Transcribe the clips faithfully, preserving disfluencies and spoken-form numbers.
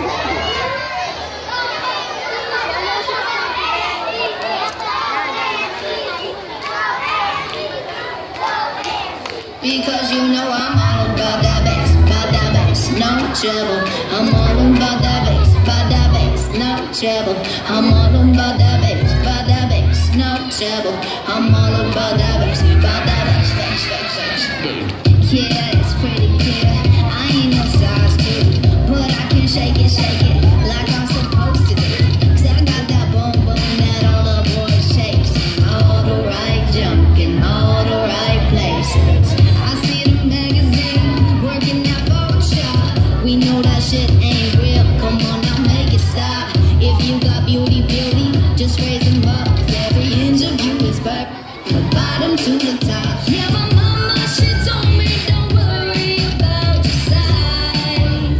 Because you know I'm all about that bass, about that bass, no trouble. I'm all about that bass, about that bass, no trouble. I'm all about that bass, about that bass, no trouble. I'm all about that bass, about that bass, bass, bass, bass. Yeah, it's pretty clear. I ain't no size two, but I can shake it, shake it like I'm supposed to do. Cause I got that boom boom that all the boys chase. All the right junk in all the right places. We know that shit ain't real, come on now make it stop. If you got beauty, beauty, just raise them up. Every inch of you is perfect, from the bottom to the top. Yeah, my mama, she told me don't worry about your size.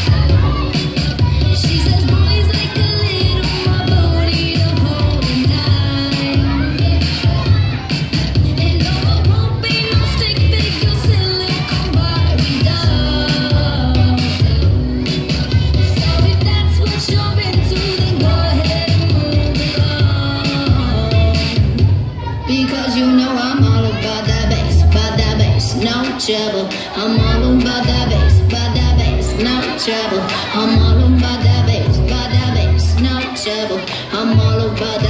She says boys like a little more booty to hold at night. And no, it won't be no stick figure, silicone Barbie doll. Because you know I'm all about that bass, about that bass, no trouble. I'm all about that bass, about that bass, no trouble. I'm all about that bass, about that bass, no trouble. I'm all about that